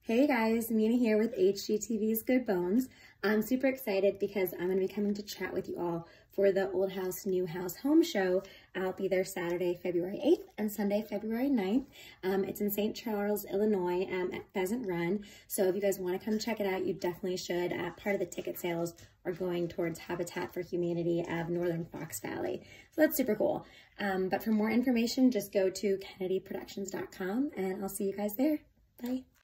Hey guys, Mina here with HGTV's Good Bones. I'm super excited because I'm going to be coming to chat with you all for the Old House, New House Home Show. I'll be there Saturday, February 8th and Sunday, February 9th. It's in St. Charles, Illinois at Pheasant Run. So if you guys want to come check it out, you definitely should. Part of the ticket sales are going towards Habitat for Humanity of Northern Fox Valley. So that's super cool. But for more information, just go to kennedyproductions.com and I'll see you guys there. Bye.